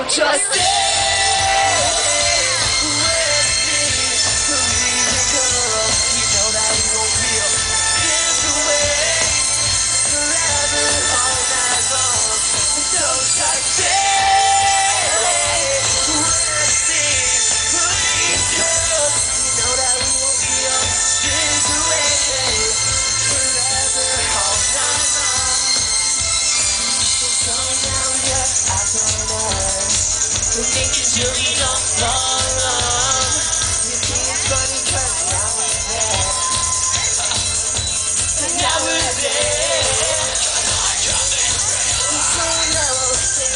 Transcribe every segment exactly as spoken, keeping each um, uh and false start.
just stay with me. Please come. You know that we won't feel this way forever, all night long. So just stay with me. Please come. You know that we won't feel this way forever, all night long. So come down here after night. We think it's really not long, long. You think it's funny 'cause now we're there. And now we're there. So now we'll stay.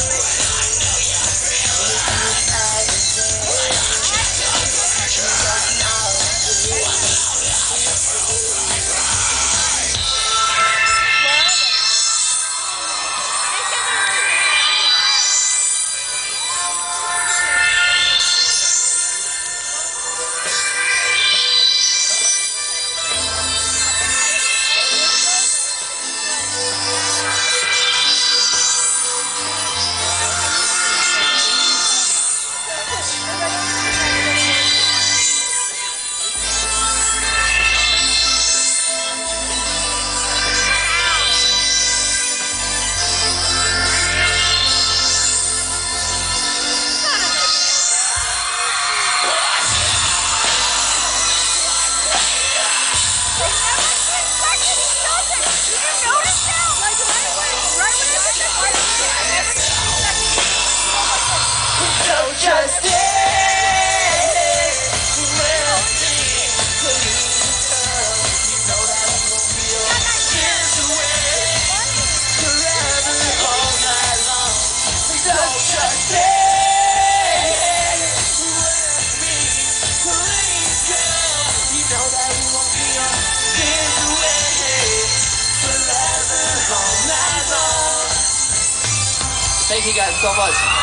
Just stay with me, please come. You know that we won't feel this way forever, all night long. So just stay with me, please come. You know that we won't feel this way forever, all night long. Thank you guys so much.